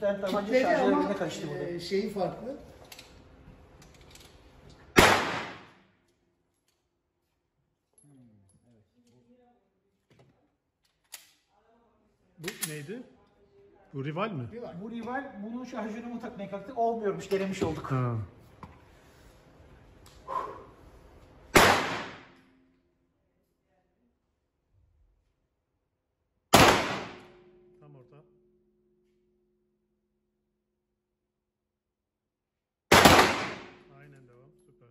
tane tabanca Kitledi şarjörle ama karıştı burada. şeyi farklı. Bu neydi? Bu rival mi? Bu rival, bunun şarjörünü mü takmaya kalktık? Olmuyormuş, denemiş olduk. Ha. Tam orta. Aynen devam. Süper.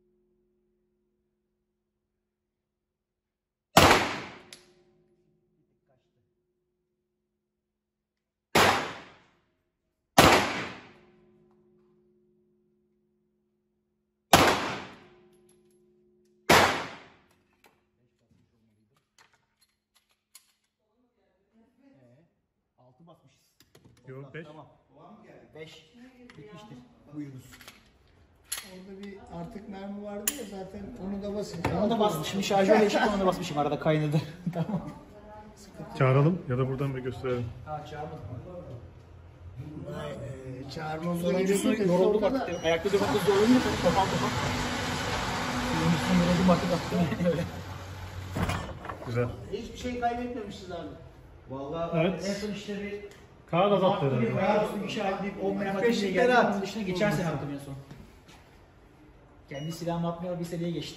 Altı basmışız. Yok 5. Tamam. 5 bitmiştir. Buyurunuz. Orada bir artık mermi vardı ya zaten onu da basın. Onu da basmışım. Şarjörle eşit onu da basmışım. Arada kaynadı. Tamam. Çağıralım ya da buradan bir gösterelim. Ha, çağırmadım. Çağırmam Sonuncusu yorulduk artık. Ayakta durmakta zorlanıyor. Topal topal. Sonuncusundan yoruldum artık attım. Öyle. Güzel. Hiçbir şey kaybetmemişiz abi. Vallahi Evet. en son işte bir Kaan azalttı bir herhalde. bayağı bir işe ait olmayan ateşle Beşikleri geldi. at. Onun dışında geçen sene attım en son. Kendi silahımı atmaya bir seneye geçti.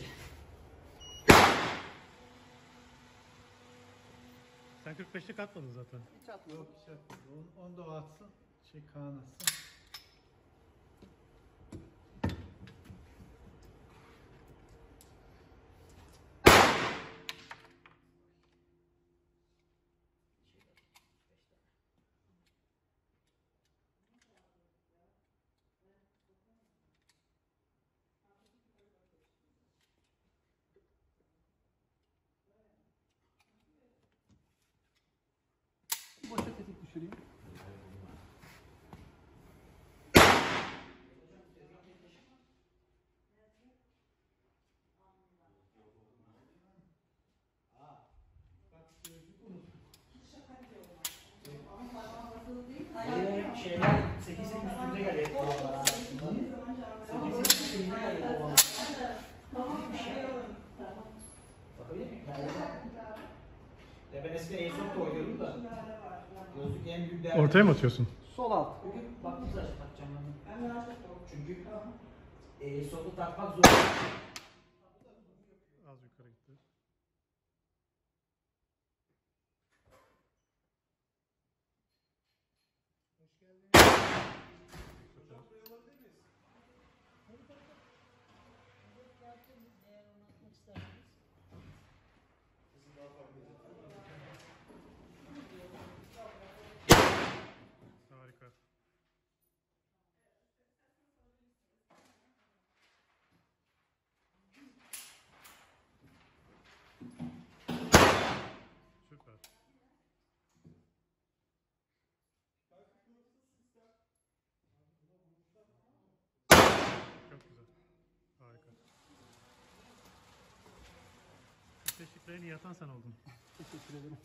Sen 45'lik atmadın zaten. Yok şey, onu da o atsın. Kaan atsın. Boşa tetik düşüreyim. Şeyler 8-8 üstünde geliyor. 8-8 üstünde geliyor. Bakabilir miyim? Ben eskiden Airsoft oynuyordum da. Gözlük en büyük değerli. Ortaya mı atıyorsun? Sol alt. Bugün baktım zaten takacağım ben. Çünkü Airsoft'u takmak zor. Az yukarı gitti. Harika. Süper. Çok güzel. Harika. Teşekkürler, iyi yatan sen oldun. Teşekkür ederim.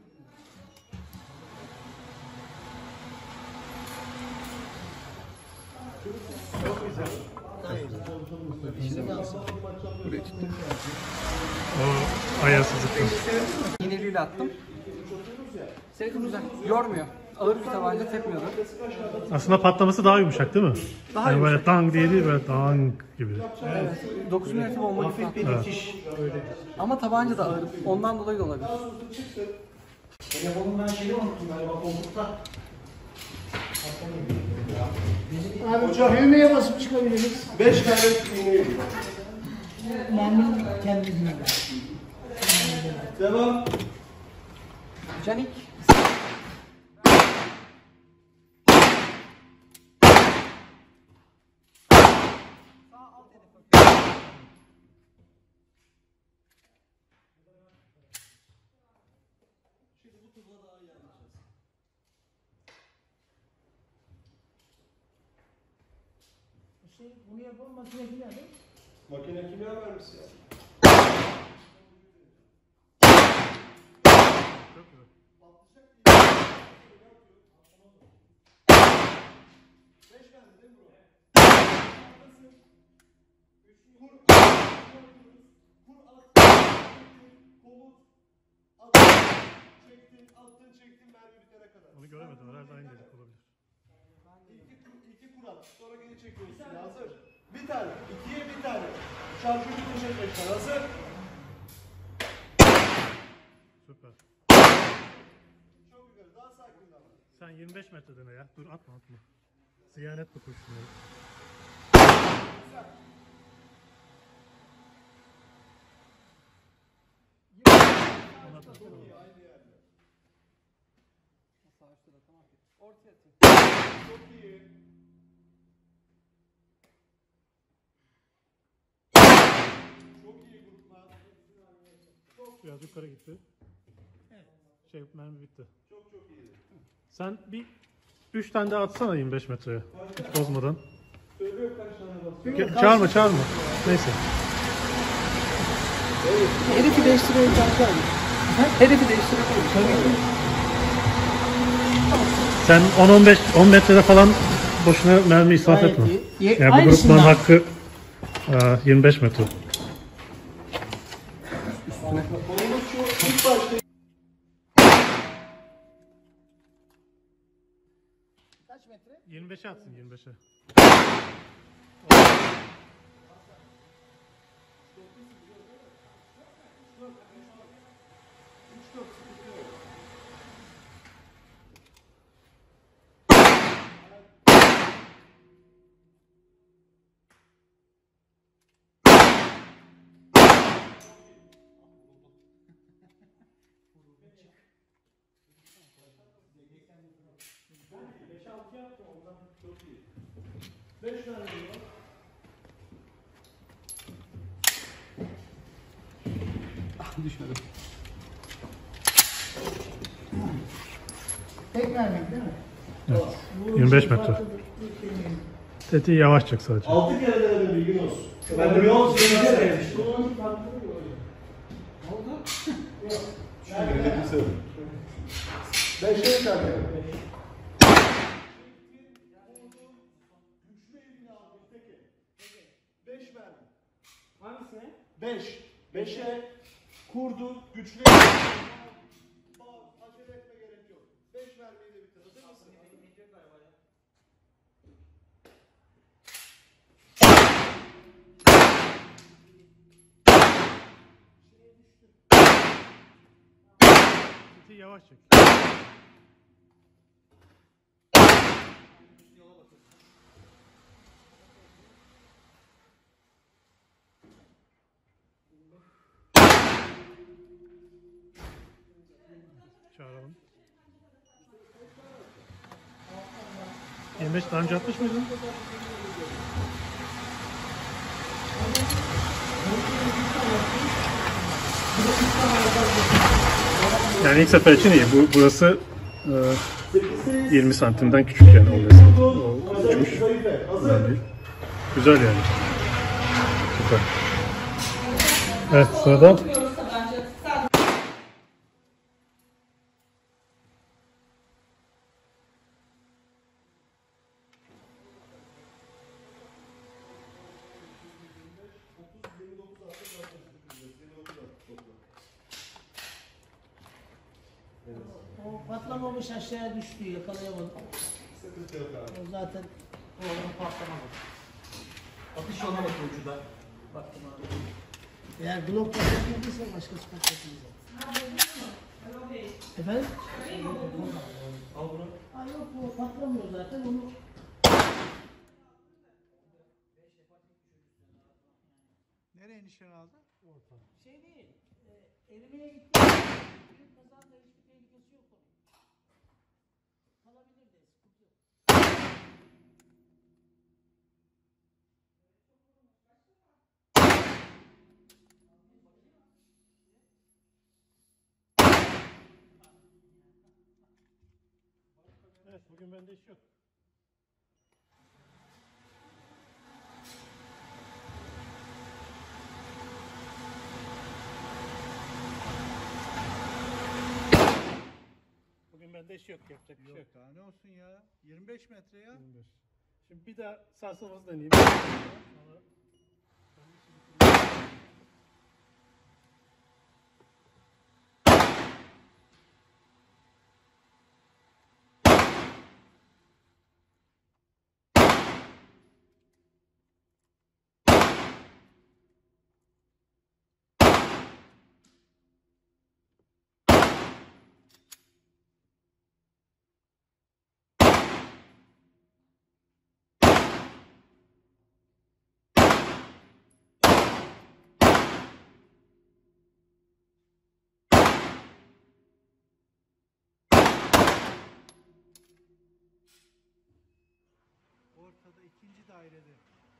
O ayarsızlıktan. İğneliyle attım. Sevdim, güzel. Yormuyor. Ağır bir tabanca, tepmiyordu. Aslında patlaması daha yumuşak değil mi? Daha yani böyle yumuşak. dang diye değil, böyle dang gibi. Evet. 9 milimetre bomba gibi patladı. Evet. Ama tabanca da ağır. Ondan dolayı da olabilir. Telefonumdan şeyi unuttum galiba koltukta. Abi düğmeye basıp çıkabiliriz. 5 tane iğne. Mermi kendi düğme. Devam. Canik. Bunu yapalım makine kimya değil mi? Makine kimya vermiş ya. Çok güzel. Çektin, attın, çektin, mermi bitene kadar. Onu göremedim. Herhalde aynı dedik olabilir. İki kural. Sonra geri çekiyorsun. Hazır. Bir tane. İkiye bir tane. Şarjı bitecek bekler. Hazır. Süper. Çok yukarı. Daha sakin davran. Sen 25 metre dene ya. Dur atma atma. Ziyan etme kurşunları. Ona da. Sağ üstte de tamam ki. Ortaya atayım. Çok iyi. Çok iyi gruplar. Biraz yukarı gitti. Mermi bitti. Çok iyi. Sen bir 3 tane daha atsana 25 metreye. Hiç bozmadan. Söylüyor kaç tane basıyor. Çağırma. Neyse. Hedefi değiştirebiliriz. Hedefi değiştirebiliriz. Sen 10 metrede falan boşuna mermi israf Gayet etme. iyi. Yani bu Aynısından. grupların hakkı 25 metre. Konumuz şu. İlk başta Kaç metre? 25'e atsın 25'e. Düşmedim. Tek mermi değil mi? Evet. Bu 25 şey metre. farklıdır. Tetiği yavaş çek sadece. 6 kere denedim bilgin olsun. Ben de bir 10 kere denemiştim. Ben şey çarpıyorum. Güçlü elini aldım teke. 5 mermi. Hangisine? 5. 5'e kurdu, güçlü elini aldım. Acele etme gerek yok. 5 mermiyi de bitir. Hazır mısın? Tetiği yavaş çek. Çağıralım. 25 daha önce atmış mıydın? Yani ilk sefer için iyi. Burası 20 santimden küçük yani oluyorsa. O uçmuş. Güzel değil. Güzel yani. Süper. Evet sırada O patlamamış aşağıya düştü, yakalayamadım. Sıkıntı yok abi. O zaten Oradan patlamadı. Atış yoluna bakıyor ucuda. Baktım abi. eğer blok patlatmadıysa başkası patlatmayacak. Efendim? Al bunu. Ha yok o patlamıyor zaten onu. Nereye nişan aldın? Şey değil, erimeye gitti. Büyük kazanda hiçbir tehlikesi yok onun. Kalabilir de, sıkıntı yok. evet bugün bende iş yok. Bugün bende iş yok yapacak bir şey yok. Yok daha ne olsun ya? 25 metre ya. 25. Şimdi bir daha sarsılması deneyeyim. Sonra... Ortada ikinci dairede.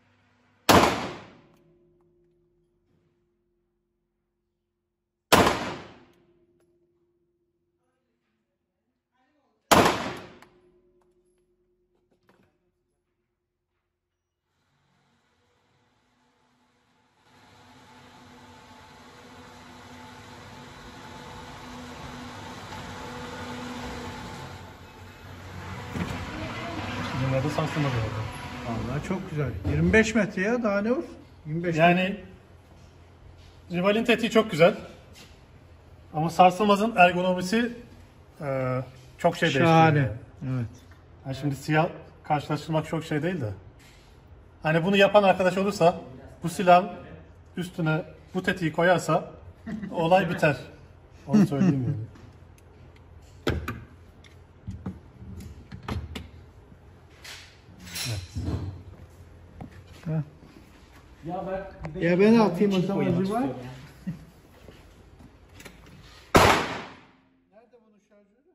Bunlarda sarsılmaz oldu. Vallahi çok güzel. 25 metre ya, daha ne olsun? 25 metre. Yani Rival'in tetiği çok güzel. Ama sarsılmazın ergonomisi çok şey değiştiriyor. Şahane. Yani. Evet. Yani şimdi siyah karşılaştırmak çok şey değil de. Hani bunu yapan arkadaş olursa bu silahın üstüne bu tetiği koyarsa olay biter. Onu söyleyeyim yani. Ya ben atayım o zaman acaba? Nerede bunun şarjörü?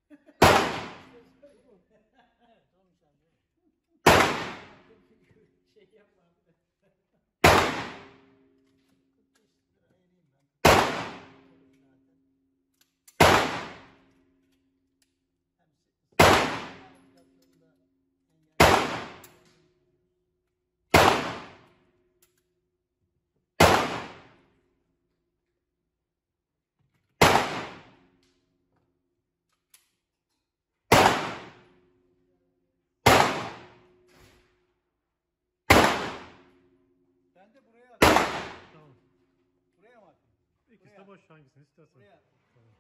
Ben de buraya atayım. Tamam. Buraya mı atayım? İkisi de boş, hangisini istersen. Buraya. Tamam.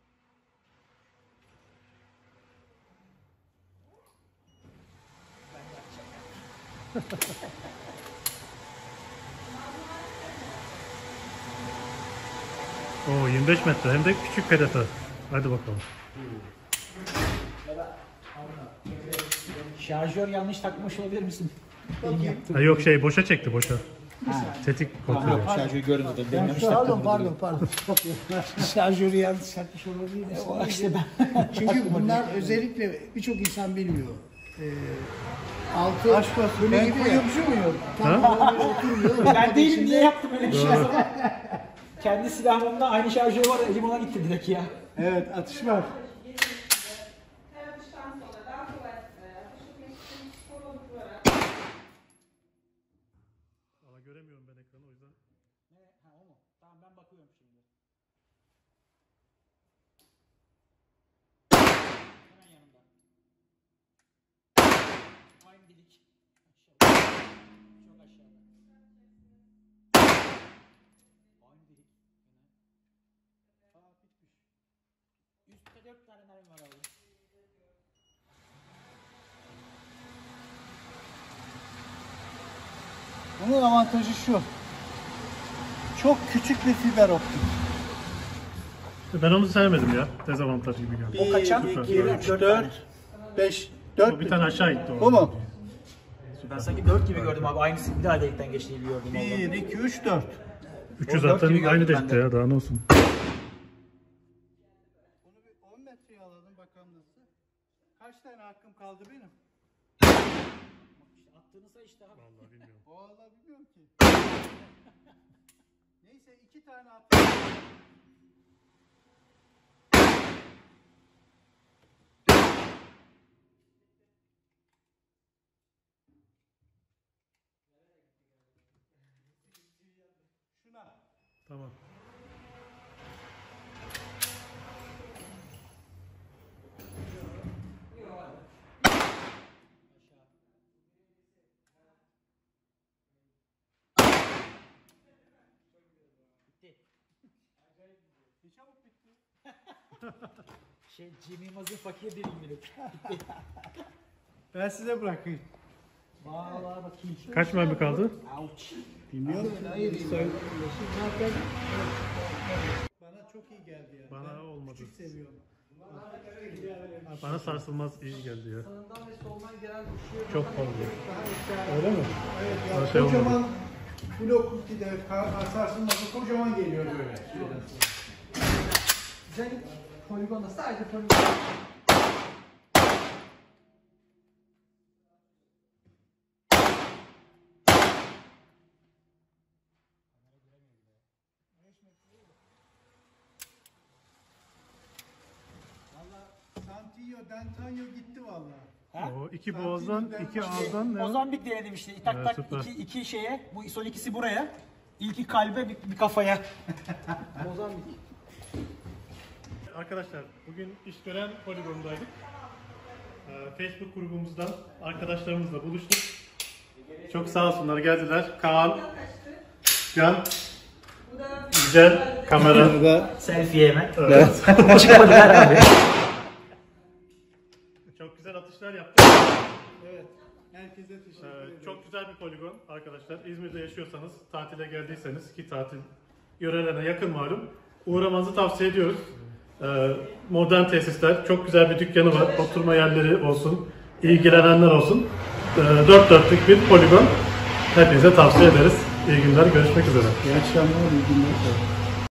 Oo, 25 metre hem de küçük pedata. Hadi bakalım. Şarjör yanlış takmış olabilir misin? Benim yaptığım. Ha, yok boşa çekti boşa. Tetik kontrolü. Yok, şarjörü göründü de. Benim yanlış taktığımı Pardon. Şarjörü yanlış takmış olabilir. O işte ben. Çünkü bunlar özellikle birçok insan bilmiyor. Altı Aşk olsun, böyle ben gibi koyuyormuşum mu yok? tam böyle oturmuyor. Ben değilim, niye yaptım öyle bir şey? Kendi silahımda aynı şarjör var, elim ona gitti direkt ya. Evet, atış var. Ama göremiyorum ben ekranı, o yüzden. Ha, o mu? Tamam, ben bakıyorum şimdi. Hemen yanımda. Aynı delik. Aşağıda. Çok aşağıda. Aynı delik. Yine. Bitmiş. Üstte 4 tane mermi var abi. Bunun avantajı şu. Çok küçük bir fiber optik. Ben onu sevmedim ya. Dezavantaj gibi geldi. O kaçan? 2, 3, 4, 5, 4. O bir tane aşağı gitti o. Bu mu? Ben sanki 4 gibi gördüm abi. Aynısı bir daha delikten geçtiği gibi gördüm. 1, 2, 3, 4. Üçü O dört zaten gibi aynı gördüm delikte ben de. ya, daha ne olsun. Bunu bir 10 metreye alalım bakalım nasıl. Kaç tane hakkım kaldı benim? Attığını say işte abi. Vallahi bilmiyorum. Vallahi bilmiyorum ki. Neyse 2 tane attım. Şuna. Tamam. çabuk bitti. Cem Yılmaz'ın fakir dediğim gibi. Ben size bırakayım. Vallahi bakayım. Kaç mermi kaldı? Ouch. Bilmiyorum. Hayır, Bana çok iyi geldi ya. Bana Ben olmadı. küçük seviyorum. Bana sarsılmaz iyi geldi ya. Sağından ve soldan gelen düşüyor. Çok fazla. Daha Öyle mi? Evet Bana ya şey kocaman blok ultide sarsılması kocaman geliyor böyle. güzel poligonda sadece poligon. Valla Santillo, Dentanyo gitti valla. O iki boğazdan, iki ağızdan ne? Mozambik denedim işte. Tak Evet, tak süper. iki şeye. Bu son ikisi buraya. İlki kalbe bir kafaya. Mozambik. Arkadaşlar bugün İşgören Poligon'daydık. Facebook grubumuzdan arkadaşlarımızla buluştuk. Çok sağ olsunlar geldiler. Kaan, Can, güzel kamera. Selfie hemen. Evet. Çıkmadılar abi. Çok güzel atışlar yaptık. Evet. Herkese teşekkür ederim. Çok güzel bir poligon arkadaşlar. İzmir'de yaşıyorsanız, tatile geldiyseniz ki tatil yörelerine yakın malum. Uğramanızı tavsiye ediyoruz. Modern tesisler, çok güzel bir dükkanı var. Oturma yerleri olsun, ilgilenenler olsun. Dört dörtlük bir poligon. Hepinize tavsiye ederiz. İyi günler, görüşmek üzere. İyi akşamlar, iyi günler.